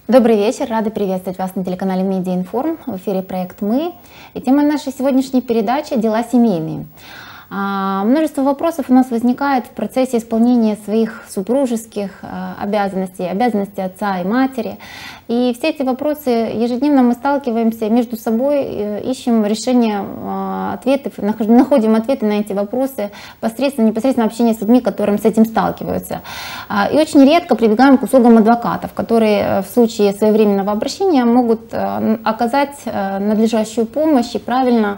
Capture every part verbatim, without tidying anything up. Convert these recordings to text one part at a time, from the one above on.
Добрый вечер, рады приветствовать вас на телеканале Медиаинформ, в эфире проект «Мы». И тема нашей сегодняшней передачи – дела семейные. А, множество вопросов у нас возникает в процессе исполнения своих супружеских а, обязанностей, обязанностей отца и матери. И все эти вопросы ежедневно мы сталкиваемся между собой, ищем решения, ответы, находим ответы на эти вопросы посредством непосредственно общения с людьми, которые с этим сталкиваются. И очень редко прибегаем к услугам адвокатов, которые в случае своевременного обращения могут оказать надлежащую помощь и правильно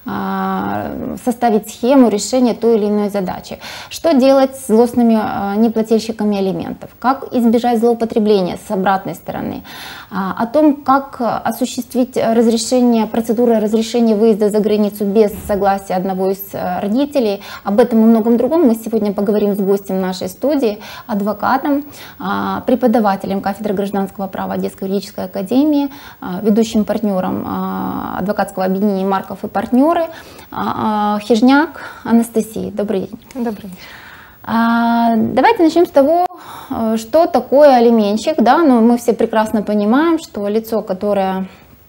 составить схему решения той или иной задачи. Что делать с злостными неплательщиками алиментов? Как избежать злоупотребления с обратной стороны? О том, как осуществить разрешение, процедуру разрешения выезда за границу без согласия одного из родителей. Об этом и многом другом мы сегодня поговорим с гостем нашей студии, адвокатом, преподавателем кафедры гражданского права Одесской юридической академии, ведущим партнером адвокатского объединения «Марков и партнеры» Хижняк Анастасией. Добрый день. Добрый день. Давайте начнем с того, что такое алименщик. Да? Ну, мы все прекрасно понимаем, что лицо, которое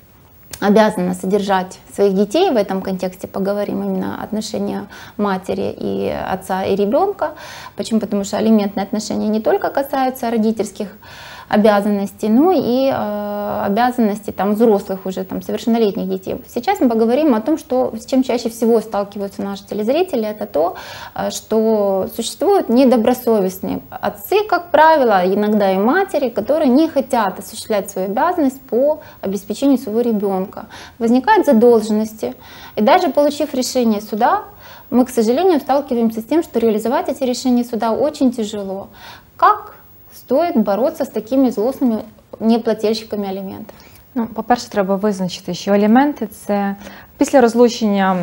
обязано содержать своих детей, в этом контексте поговорим именно отношения матери и отца и ребенка. Почему? Потому что алиментные отношения не только касаются родительских обязанностей, но и э, обязанностей там, взрослых уже там, совершеннолетних детей. Сейчас мы поговорим о том, что, с чем чаще всего сталкиваются наши телезрители, это то, что существуют недобросовестные отцы, как правило, иногда и матери, которые не хотят осуществлять свою обязанность по обеспечению своего ребенка. Возникают задолженности, и даже получив решение суда, мы, к сожалению, сталкиваемся с тем, что реализовать эти решения суда очень тяжело. Как стоїть боротися з такими злосними неплательщиками аліментів? Ну, по-перше, треба визначити, що аліменти – це після розлучення,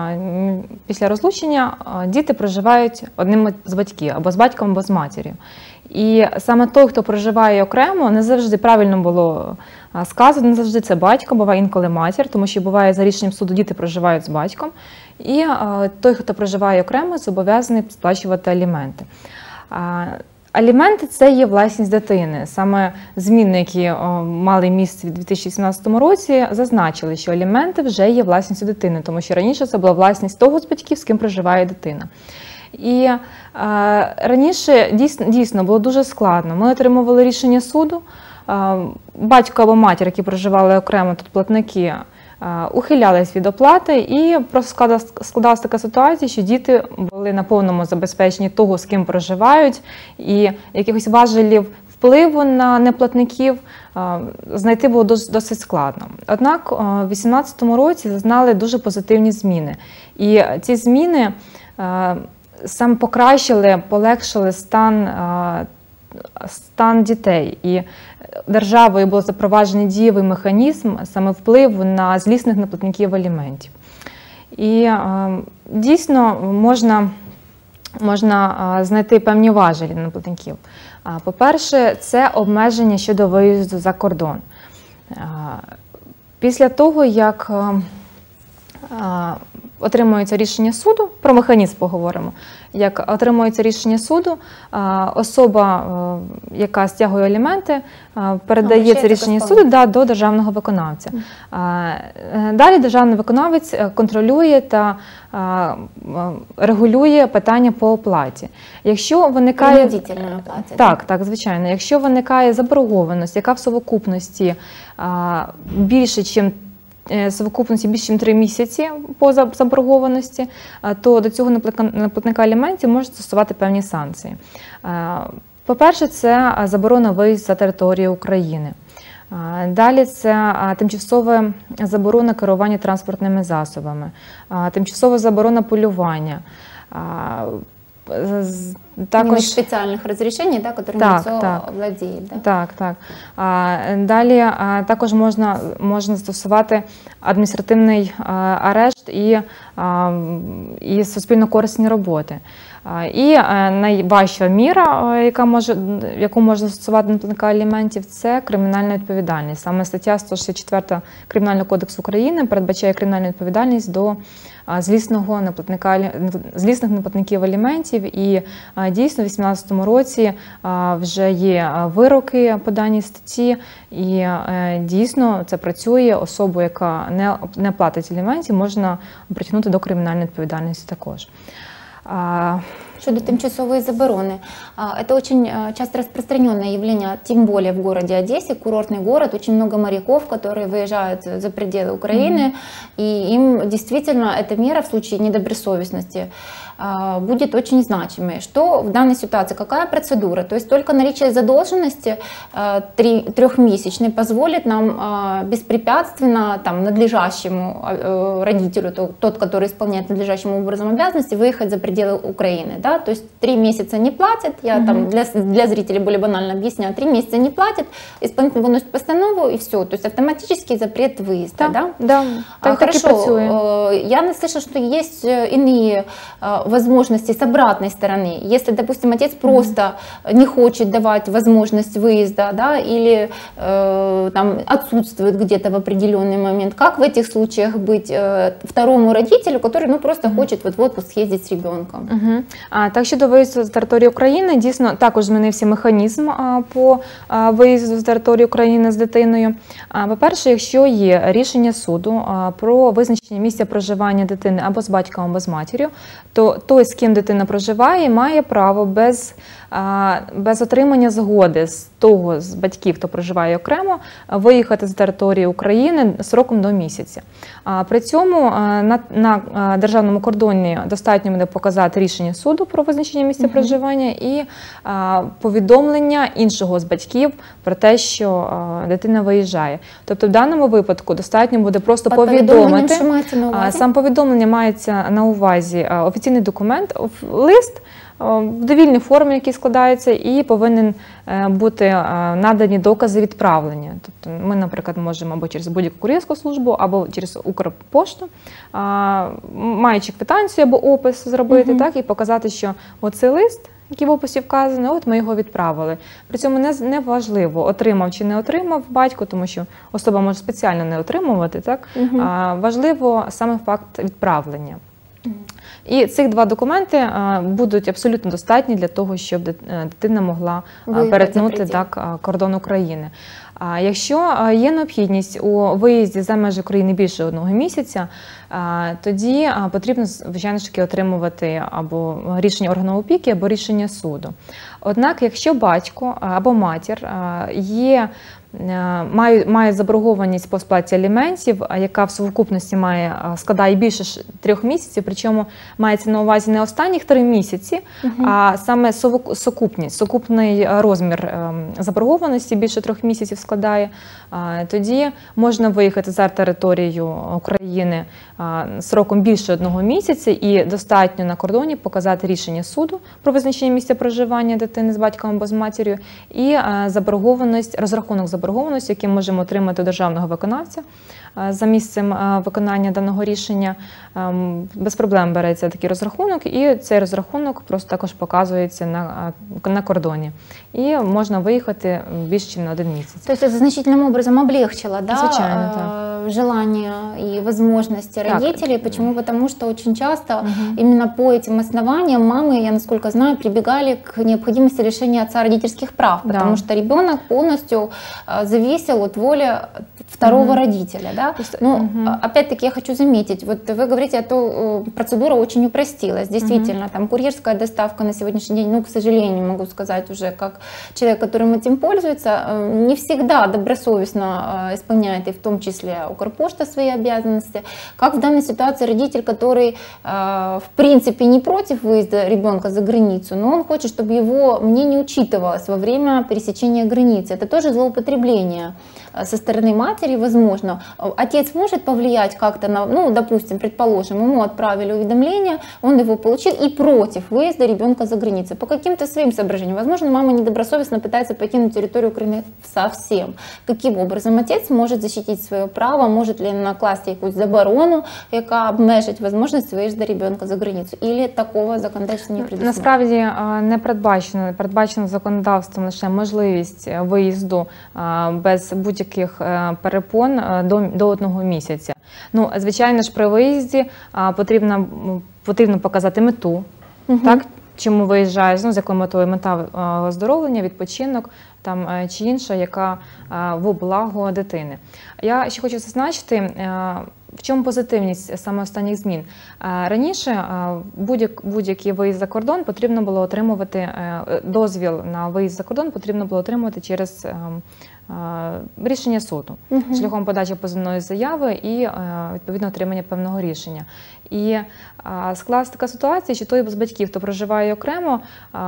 після розлучення діти проживають одним з батьків, або з батьком, або з матір'ю. І саме той, хто проживає окремо, не завжди правильно було сказано, не завжди це батько, буває інколи матір, тому що буває за рішенням суду діти проживають з батьком. І той, хто проживає окремо, зобов'язаний сплачувати аліменти. Аліменти – це є власність дитини. Саме зміни, які мали місце в дві тисячі сімнадцятому році, зазначили, що аліменти вже є власністю дитини, тому що раніше це була власність того з батьків, з ким проживає дитина. І е, раніше дійсно, дійсно було дуже складно. Ми отримували рішення суду, е, батько або матір, які проживали окремо, тут платники, ухилялись від оплати, і просто складалася така ситуація, що діти були на повному забезпеченні того, з ким проживають, і якихось важелів впливу на неплатників знайти було досить складно. Однак у дві тисячі вісімнадцятому році зазнали дуже позитивні зміни. І ці зміни саме покращили, полегшили стан стан дітей. І державою був запроваджений дієвий механізм саме впливу на злісних неплатників аліментів. І е, дійсно можна, можна знайти певні важелі неплатників. По-перше, це обмеження щодо виїзду за кордон. Після того, як отримується рішення суду, про механізм поговоримо, як отримується рішення суду, особа, яка стягує аліменти, передає це рішення суду да, до державного виконавця. Далі державний виконавець контролює та регулює питання по оплаті. Якщо виникає оплаті, так, так, звичайно, якщо виникає заборгованість, яка в совокупності більше, ніж совокупності більше, ніж три місяці по заборгованості, то до цього неплатника аліментів можуть стосувати певні санкції. По-перше, це заборона виїзду за територію України. Далі це тимчасова заборона керування транспортними засобами, тимчасова заборона полювання. Також спеціальних розрішень, да, якими лицо владіє. Да? Так, так. А, далі а, також можна, можна застосувати адміністративний а, арешт і, а, і суспільно корисні роботи. І найважча міра, яка може, яку можна застосувати на платника аліментів, це кримінальна відповідальність. Саме стаття сто шістдесят чотири Кримінального кодексу України передбачає кримінальну відповідальність до злісного неплатника, злісних неплатників аліментів. І дійсно у дві тисячі вісімнадцятому році вже є вироки по даній статті, і дійсно це працює. Особу, яка не, не платить аліментів, можна притягнути до кримінальної відповідальності також. Щодо тимчасовой забороны. Это очень часто распространенное явление, тем более в городе Одессе, курортный город, очень много моряков, которые выезжают за пределы Украины, mm-hmm. и им действительно эта мера в случае недобросовестности будет очень значимой. Что в данной ситуации, какая процедура? То есть только наличие задолженности трехмесячной позволит нам беспрепятственно там, надлежащему родителю, тот, который исполняет надлежащим образом обязанности, выехать за пределы Украины. Да? То есть три месяца не платят, я mm-hmm. там для, для зрителей более банально объясняю, три месяца не платят, исполнитель выносит постанову и все. То есть автоматический запрет выезда. Да, да? да. А, хорошо, я слышала, что есть иные возможности с обратной стороны. Если, допустим, отец просто mm-hmm. не хочет давать возможность выезда, да, или э, там, отсутствует где-то в определенный момент, как в этих случаях быть э, второму родителю, который ну, просто mm-hmm. хочет вот в отпуск съездить з ребенком? Mm-hmm. А, так, щодо виїзду з території України, дійсно також змінився механізм а, по а, виїзду з території України з дитиною. А, по-перше, якщо є рішення суду а, про визначення місця проживання дитини або з батьком, або з матір'ю, то той, з ким дитина проживає, має право без, без отримання згоди з того, з батьків, хто проживає окремо, виїхати з території України сроком до місяця. При цьому на, на державному кордоні достатньо буде показати рішення суду про визначення місця угу. проживання і повідомлення іншого з батьків про те, що дитина виїжджає. Тобто в даному випадку достатньо буде просто повідомити. Сам повідомлення мається на увазі офіційний документ, лист в довільній формі, який складається, і повинен бути надані докази відправлення. Тобто ми, наприклад, можемо або через будь-яку кур'єрську службу, або через Укрпошту, маючи квитанцію або опис зробити, угу. так, і показати, що оцей лист, який в описі вказано, от ми його відправили. При цьому не, не важливо, отримав чи не отримав батько, тому що особа може спеціально не отримувати, так? Угу. А, важливо саме факт відправлення. Угу. І цих два документи а, будуть абсолютно достатні для того, щоб дитина могла а, перетнути так, кордон України. А якщо є необхідність у виїзді за межі України більше одного місяця, тоді потрібно, звичайно ж таки, отримувати або рішення органу опіки, або рішення суду. Однак, якщо батько або матір є, мають, мають заборгованість по сплаті аліментів, яка в совокупності має, складає більше трьох місяців, причому мається на увазі не останніх три місяці, угу. а саме сукупність, сукупний розмір заборгованості більше трьох місяців складає, тоді можна виїхати за територію України сроком більше одного місяця і достатньо на кордоні показати рішення суду про визначення місця проживання дитини з батьком або з матір'ю і заборгованість, розрахунок заборгованості, який можемо отримати у державного виконавця за місцем виконання даного рішення. Без проблем береться такий розрахунок, і цей розрахунок просто також показується на, на кордоні. І можна виїхати більше, ніж на один місяць. Тобто це значительним образом облегчило, да, Звичайно, так. желание и возможности родителей. Так. Почему? Потому что очень часто угу. именно по этим основаниям мамы, я насколько знаю, прибегали к необходимости лишения отца родительских прав, потому да. что ребенок полностью зависел от воли второго угу. родителя. Да? Но угу. опять-таки я хочу заметить, вот вы говорите, что процедура очень упростилась. Действительно, угу. там курьерская доставка на сегодняшний день, ну, к сожалению, могу сказать уже, как человек, которым этим пользуется, не всегда добросовестно исполняет и в том числе Укрпошта свои обязанности. Как в данной ситуации родитель, который в принципе не против выезда ребенка за границу, но он хочет, чтобы его мнение учитывалось во время пересечения границы. Это тоже злоупотребление со стороны матери, возможно. Отец может повлиять как-то на, ну, допустим, предположим, ему отправили уведомление, он его получил и против выезда ребенка за границу. По каким-то своим соображениям. Возможно, мама недобросовестно пытается пойти на территорию Украины совсем. Каким образом отец может защитить свое право может ли накласти якусь заборону, яка обмежить можливість виїзду ребенка за границю, или такого законодавства не предусмотрено? Насправді не передбачено, передбачено законодавством лише можливість виїзду без будь-яких перепон до, до одного місяця. Ну, звичайно ж, при виїзді потрібно, потрібно показати мету, угу. так? Чому виїжджаєш, ну, з якою метою? Мета оздоровлення, відпочинок там, чи інша, яка в благо дитини. Я ще хочу зазначити, в чому позитивність саме останніх змін. Раніше будь-який виїзд за кордон потрібно було отримувати, дозвіл на виїзд за кордон потрібно було отримувати через рішення суду, uh-huh. шляхом подачі позовної заяви і відповідно отримання певного рішення. І склалася така ситуація, що той з батьків, хто проживає окремо,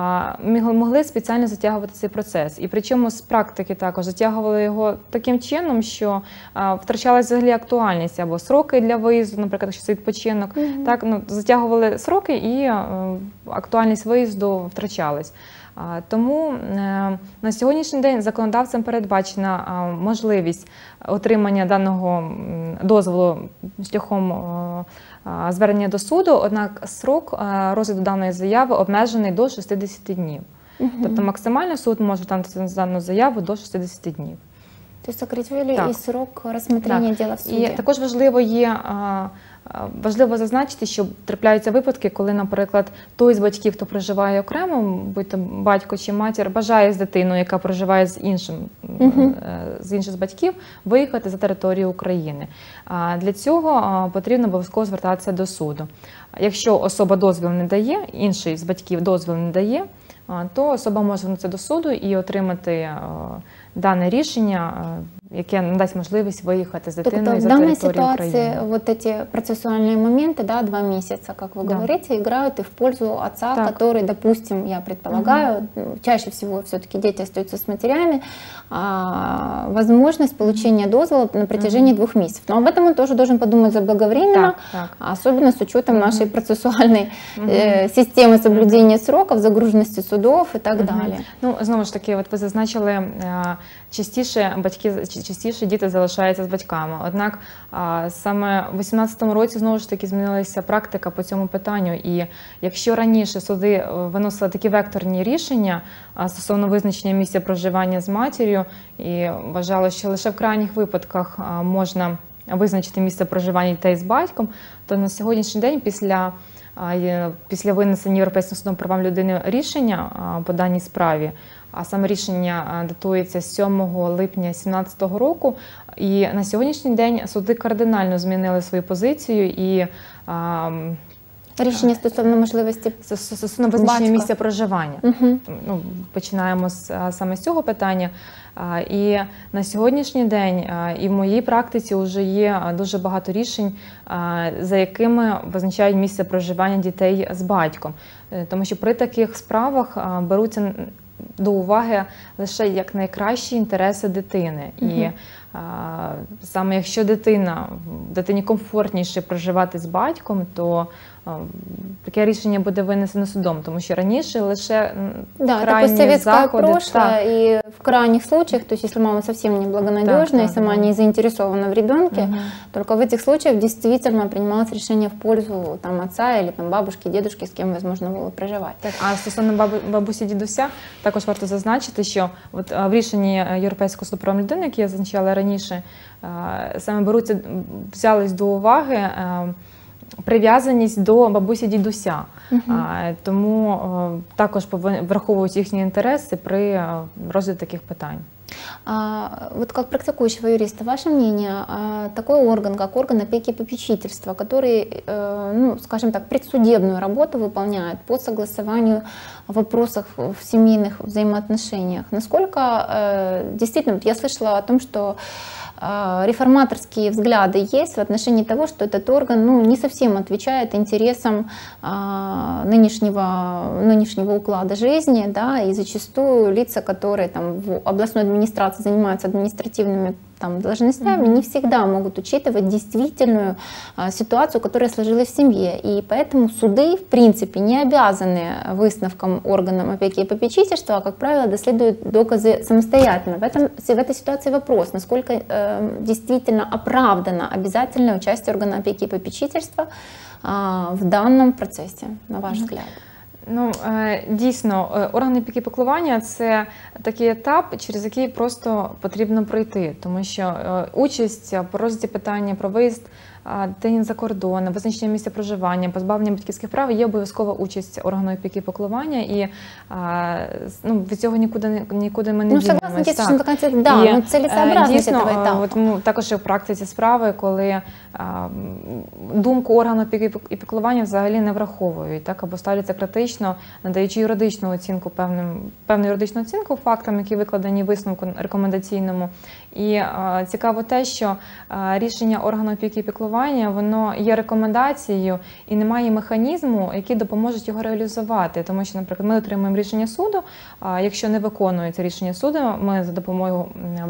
могли спеціально затягувати цей процес. І причому з практики також затягували його таким чином, що втрачалася взагалі актуальність або сроки для виїзду, наприклад, якщо це відпочинок, uh-huh. так, ну, затягували сроки і актуальність виїзду втрачалась. Тому на сьогоднішній день законодавцем передбачена можливість отримання даного дозволу шляхом звернення до суду, однак срок розгляду даної заяви обмежений до шістдесят днів. Угу. Тобто максимально суд може дати дану заяву до шістдесят днів. Тобто сократили і срок розгляду діла в суді. І також важливо є Важливо зазначити, що трапляються випадки, коли, наприклад, той з батьків, хто проживає окремо, будь-то батько чи матір, бажає з дитиною, яка проживає з іншим, uh-huh. з інших з батьків, виїхати за територію України. Для цього потрібно обов'язково звертатися до суду. Якщо особа дозвіл не дає, інший з батьків дозвіл не дає, то особа може звернутися до суду і отримати дане рішення, яке надасть можливість виїхати з дитиною за територію України. В данной ситуации вот эти процессуальные моменты, да, два месяца, как вы да. говорите, играют и в пользу отца, так. который, допустим, я предполагаю, угу. чаще всего все-таки дети остаются с матерями, а, возможность получения дозвола на протяжении угу. двух месяцев. Но об этом он тоже должен подумать заблаговременно, так, так. особенно с учетом угу. нашей процессуальной угу. э, системы соблюдения угу. сроков, загруженности судов и так угу. далі. Ну, знову ж таки, от ви зазначили, частіше батьки, частіше діти залишаються з батьками. Однак саме в вісімнадцятому році знову ж таки змінилася практика по цьому питанню. І якщо раніше суди виносили такі векторні рішення стосовно визначення місця проживання з матір'ю і вважали, що лише в крайніх випадках можна визначити місце проживання дітей з батьком, то на сьогоднішній день після Після винесення Європейським судом правам людини рішення по даній справі, а саме рішення датується сьомого липня дві тисячі сімнадцятого року, і на сьогоднішній день суди кардинально змінили свою позицію і рішення стосовно можливості стосовно визначення місця проживання. Угу. Ну, починаємо з, саме з цього питання. І на сьогоднішній день і в моїй практиці вже є дуже багато рішень, за якими визначають місце проживання дітей з батьком. Тому що при таких справах беруться до уваги лише як найкращі інтереси дитини. Угу. І а, саме якщо дитина, дитині комфортніше проживати з батьком, то а, таке рішення буде винесено судом, тому що раніше лише да, крайні заходи. Прошлое, и в крайних случаях, то есть если мама совсем неблагонадежна да, и сама да. не заинтересована в ребенке, угу. только в этих случаях действительно принималось решение в пользу там, отца или там, бабушки, дедушки, з ким возможно було проживати. Так, а стосовно бабу, бабусі, дідуся, також варто зазначити, що от в рішенні Європейського суду прав людини, яке я зазначала раніше, саме беруться, взялись до уваги прив'язаність до бабусі дідуся. Угу. Тому також враховують їхні інтереси при розгляді таких питань. А, вот как практикующего юриста, ваше мнение, а, такой орган, как орган опеки и попечительства, который, э, ну, скажем так, предсудебную работу выполняет по согласованию вопросов в семейных взаимоотношениях, насколько э, действительно, я слышала о том, что реформаторские взгляды есть в отношении того, что этот орган ну, не совсем отвечает интересам а, нынешнего, нынешнего уклада жизни, да, и зачастую лица, которые там, в областной администрации занимаются административными там, должностями, mm-hmm. не всегда могут учитывать действительную а, ситуацию, которая сложилась в семье. И поэтому суды, в принципе, не обязаны выставкам органам опеки и попечительства, а, как правило, доследуют доказы самостоятельно. В, этом, в этой ситуации вопрос, насколько э, действительно оправдано обязательное участие органа опеки и попечительства а, в данном процесі, на ваш mm-hmm. взгляд? Ну, дійсно, органи опіки і піклування – це такий етап, через який просто потрібно пройти, тому що участь по розгляді питання про виїзд дитині за кордон, визначення місця проживання, позбавлення батьківських прав є обов'язкова участь органу опіки і піклування, і ну, від цього нікуди, нікуди ми не ну, дінемось. Ну, согласна, да, і, ну, целесообразність дійсно, цього етапу. От, ну, також і в практиці справи, коли а, думку органу опіки і піклування взагалі не враховують, так, або ставляться критично, надаючи юридичну оцінку певним, певну юридичну оцінку фактам, які викладені в висновку рекомендаційному. І а, цікаво те, що а, рішення органу опіки і піклування воно є рекомендацією і немає механізму, який допоможе його реалізувати. Тому що, наприклад, ми отримуємо рішення суду, а якщо не виконується рішення суду, ми за допомогою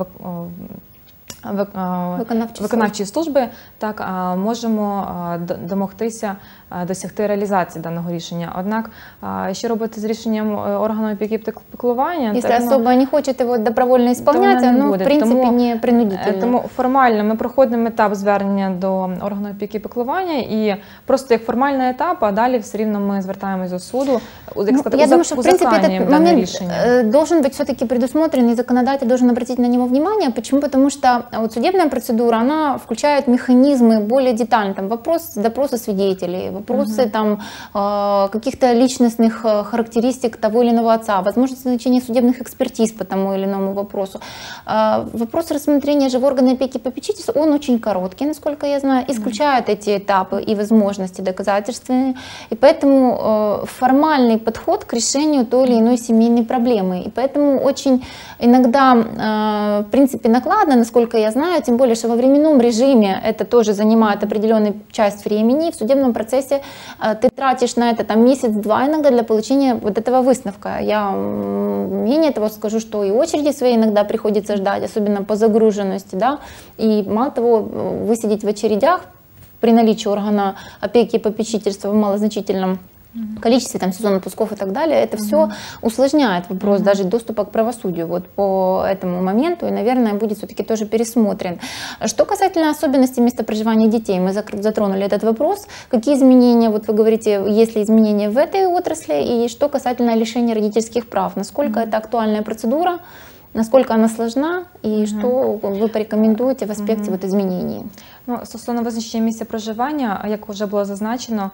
виконавчої, виконавчої служби так, можемо домогтися, досягти реалізації даного рішення. Однак, що робити з рішенням органу опіки і піклування? Якщо особа не хоче його добровольно виконувати, воно, в принципі, тому, не принудительно. Тому формально ми проходимо етап звернення до органу опіки і піклування, і просто як формальний етап, а далі все рівно ми звертаємось до суду. Як сказати, я думаю, что, в принципе, этот момент решения должен быть все-таки предусмотрен, и законодатель должен обратить на него внимание. Почему? Потому что вот судебная процедура, она включает механизмы более детально, там вопрос допроса свидетелей, вопросы угу. там каких-то личностных характеристик того или иного отца, возможность назначения судебных экспертиз по тому или иному вопросу. Вопрос рассмотрения же в органе опеки и попечительства, он очень короткий, насколько я знаю, исключает угу. эти этапы и возможности доказательственные, и поэтому формальный подход к решению той или иной семейной проблемы. И поэтому очень иногда, в принципе, накладно, насколько я знаю, тем более, что во временном режиме это тоже занимает определенную часть времени. И в судебном процессе ты тратишь на это там месяц-два иногда для получения вот этого выставка. Я менее того скажу, что и очереди свои иногда приходится ждать, особенно по загруженности, да. И мало того, высидеть в очередях при наличии органа опеки и попечительства в малозначительном количестве там, сезон отпусков и так далее, это mm-hmm. все усложняет вопрос mm-hmm. даже доступа к правосудию вот по этому моменту, и, наверное, будет все-таки тоже пересмотрен. Что касательно особенностей места проживания детей, мы затронули этот вопрос. Какие изменения, вот вы говорите, есть ли изменения в этой отрасли, и что касательно лишения родительских прав, насколько mm-hmm. это актуальная процедура, насколько она сложна, и mm-hmm. что вы порекомендуете в аспекте mm-hmm. вот изменений? Ну, стосовно визначення місця проживання, як вже було зазначено,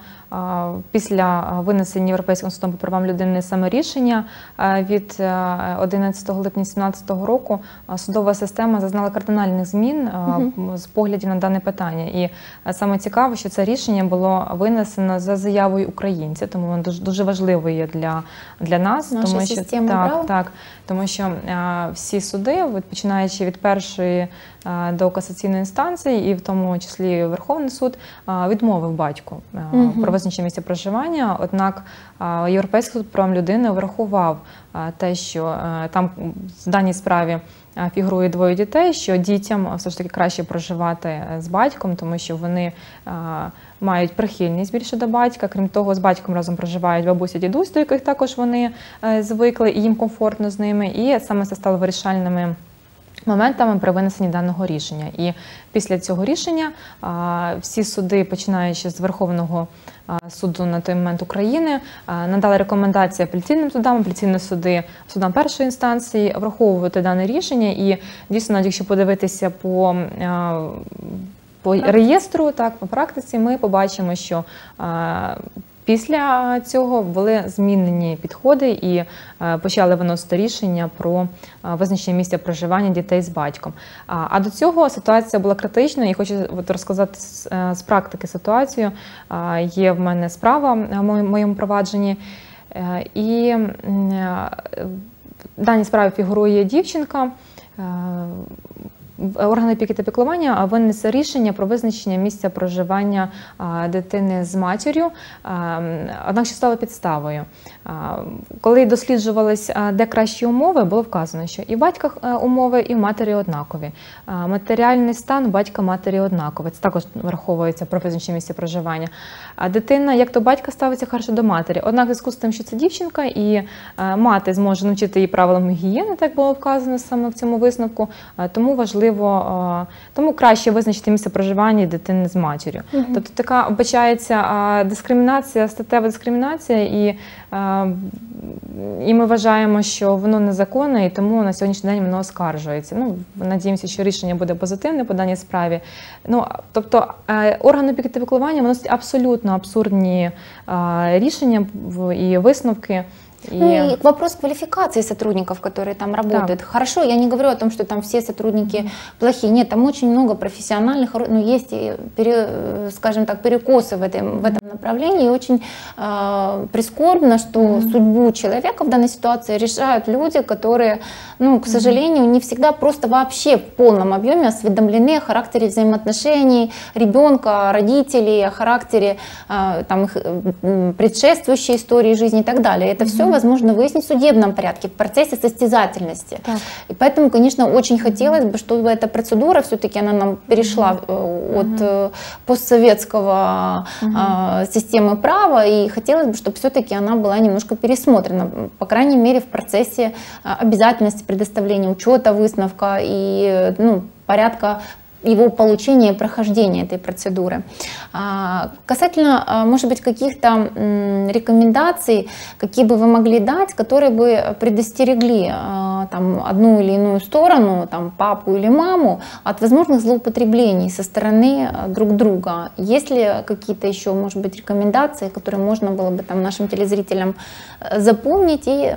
після винесення Європейським судом по правам людини саме рішення від одинадцятого липня дві тисячі сімнадцятого року судова система зазнала кардинальних змін uh-huh. з поглядів на дане питання. І саме цікаво, що це рішення було винесено за заявою українця, тому воно дуже, дуже важливо є для, для нас. Наша тому що, система так, прав? Так, тому що всі суди, починаючи від першої до касаційної інстанції, і в тому числі Верховний суд, відмовив батьку uh-huh. про визначення місця проживання. Однак Європейський суд по правам людини врахував те, що там в даній справі фігурує двоє дітей, що дітям все ж таки краще проживати з батьком, тому що вони мають прихильність більше до батька. Крім того, з батьком разом проживають бабуся, дідусь, до яких також вони звикли, і їм комфортно з ними. І саме це стало вирішальними моментами при винесенні даного рішення. І після цього рішення всі суди, починаючи з Верховного суду на той момент України, надали рекомендації апеляційним судам, апеляційні суди судам першої інстанції враховувати дане рішення. І дійсно, навіть якщо подивитися по по реєстру, так, по практиці, ми побачимо, що після цього були змінені підходи і почали виносити рішення про визначення місця проживання дітей з батьком. А до цього ситуація була критичною, і хочу розказати з практики ситуацію. Є в мене справа в моєму провадженні, і в даній справі фігурує дівчинка. орган опіки та піклування винесе рішення про визначення місця проживання дитини з матір'ю, однак що стало підставою. Коли досліджувались, де кращі умови, було вказано, що і в батька умови, і в матері однакові. Матеріальний стан батька матері однаковий. Це також враховується про визначення місця проживання. А дитина, як до батька, ставиться хорошо до матері. Однак, в зв'язку з тим, що це дівчинка, і мати зможе навчити її правилам гігієни, так було вказано саме в цьому висновку, тому важливо, тому краще визначити місце проживання дитини з матір'ю. Угу. Тобто така вбачається дискримінація, статева дискримінація, і, і ми вважаємо, що воно незаконне, і тому на сьогоднішній день воно оскаржується. Ну, надіємося, що рішення буде позитивне по даній справі. Ну, тобто орган опіки та піклування виносить абсолютно абсурдні рішення і висновки. Ну и вопрос квалификации сотрудников, которые там работают. Да. Хорошо, я не говорю о том, что там все сотрудники mm-hmm. плохие. Нет, там очень много профессиональных, но есть, пере, скажем так, перекосы в этом, в этом направлении. И очень э, прискорбно, что mm-hmm. судьбу человека в данной ситуации решают люди, которые, ну, к сожалению, mm-hmm. не всегда просто вообще в полном объеме осведомлены о характере взаимоотношений ребенка, родителей, о характере э, там, их предшествующей истории жизни и так далее. Это mm-hmm. все возможно выяснить в судебном порядке, в процессе состязательности. Так. И поэтому, конечно, очень хотелось бы, чтобы эта процедура все-таки она нам перешла mm-hmm. от mm-hmm. постсоветского mm-hmm. системы права, и хотелось бы, чтобы все-таки она была немножко пересмотрена, по крайней мере, в процессе обязательности предоставления учета, выставка и, ну, порядка его получения и прохождения этой процедуры. Касательно, может быть, каких-то рекомендаций, какие бы вы могли дать, которые бы предостерегли там, одну или иную сторону, там, папу или маму, от возможных злоупотреблений со стороны друг друга. Есть ли какие-то еще, может быть, рекомендации, которые можно было бы там, нашим телезрителям запомнить и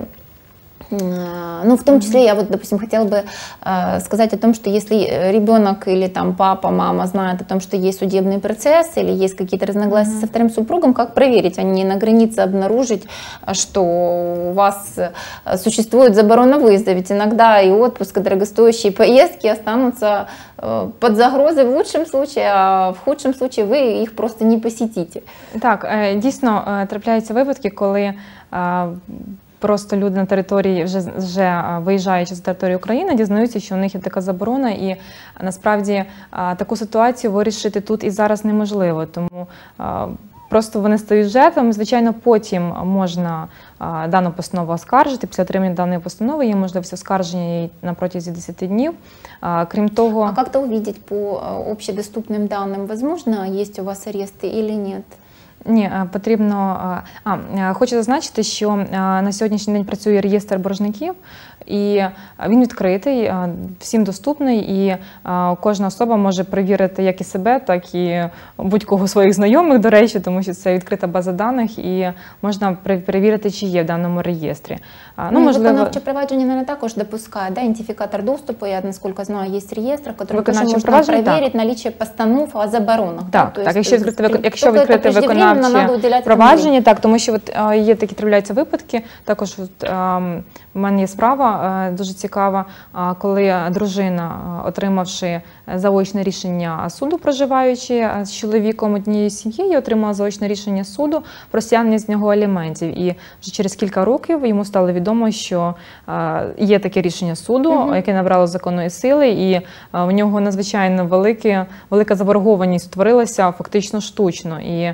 ну, в том числе я вот, допустим, хотела бы э, сказать о том, что если ребенок или там папа, мама знают о том, что есть судебный процесс или есть какие-то разногласия mm-hmm. со вторым супругом, как проверить, а не на границе обнаружить, что у вас существует заборона выезда, ведь иногда и отпуск, и дорогостоящие поездки останутся э, под загрозой в лучшем случае, а в худшем случае вы их просто не посетите. Так, дійсно трапляються випадки, коли просто люди на території, вже, вже виїжджаючи з території України, дізнаються, що у них є така заборона, і насправді таку ситуацію вирішити тут і зараз неможливо. Тому просто вони стають жертвами. Звичайно, потім можна дану постанову оскаржити. Після отримання даної постанови є можливість оскарження її на протязі десяти днів. Крім того... А как-то увидеть по общедоступным данным, возможно, есть у вас аресты или нет? Ні, потрібно... А, хочу зазначити, що на сьогоднішній день працює реєстр боржників, і він відкритий, всім доступний, і кожна особа може перевірити як і себе, так і будь-кого своїх знайомих, до речі, тому що це відкрита база даних, і можна перевірити, чи є в даному реєстрі. Ну, можливо... Виконавче провадження, наверное, також допускає, да, ідентифікатор доступу, я, наскільки знаю, є реєстр, який теж можна перевірити наличие постанов о заборонах. Так, да? так, якщо відкрити, якщо відкрити виконавче провадження, так, тому що от, є такі трапляються випадки, також от, um, у мене є справа дуже цікава, коли дружина, отримавши заочне рішення суду, проживаючи з чоловіком однією сім'єю, отримала заочне рішення суду про стягнення з нього аліментів. І вже через кілька років йому стало відомо, що є таке рішення суду, угу. яке набрало законної сили, і в нього надзвичайно велике, велика заборгованість створилася фактично штучно. І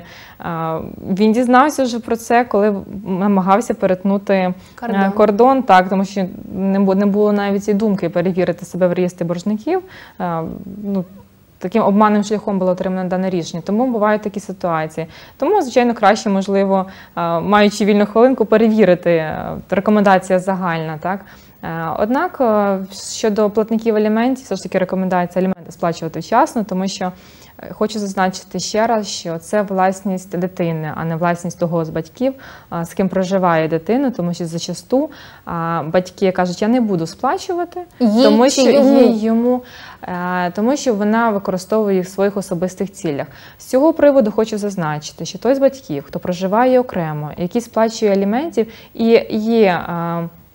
він дізнався вже про це, коли намагався перетнути кордон, кордон так, тому що не було навіть і думки перевірити себе в реєстрі боржників. Ну, таким обманним шляхом було отримано дане рішення. Тому бувають такі ситуації. Тому, звичайно, краще, можливо, маючи вільну хвилинку, перевірити. Рекомендація загальна, так? Однак, щодо платників аліментів, все ж таки рекомендація аліменти сплачувати вчасно, тому що хочу зазначити ще раз, що це власність дитини, а не власність того з батьків, з ким проживає дитина, тому що зачасту батьки кажуть, я не буду сплачувати, Є тому що йому. є йому, тому що вона використовує їх в своїх особистих цілях. З цього приводу хочу зазначити, що той з батьків, хто проживає окремо, який сплачує аліментів і є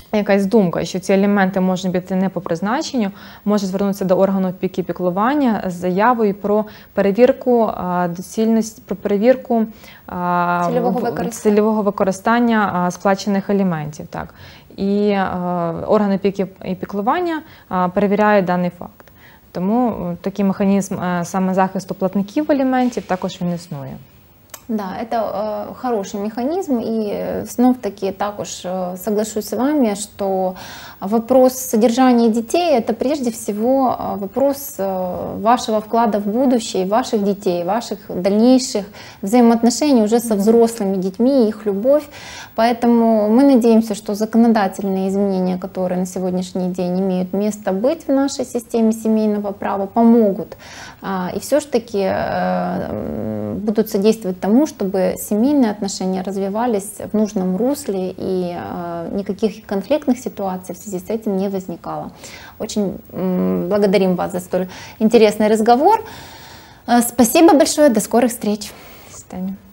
якась думка, що ці аліменти можуть бути не по призначенню, може звернутися до органу опіки і піклування з заявою про перевірку доцільності, про перевірку цільового використання, цільового використання сплачених аліментів. Так. І орган опіки і піклування перевіряє даний факт. Тому такий механізм саме захисту платників аліментів також він існує. Да, это э, хороший механизм, и снова-таки також э, соглашусь с вами, что вопрос содержания детей – это прежде всего вопрос э, вашего вклада в будущее, ваших детей, ваших дальнейших взаимоотношений уже со взрослыми детьми, их любовь. Поэтому мы надеемся, что законодательные изменения, которые на сегодняшний день имеют место быть в нашей системе семейного права, помогут э, и все-таки э, будут содействовать тому, чтобы семейные отношения развивались в нужном русле и э, никаких конфликтных ситуаций в связи с этим не возникало. Очень э, благодарим вас за столь интересный разговор. Э, спасибо большое, до скорых встреч. До свидания.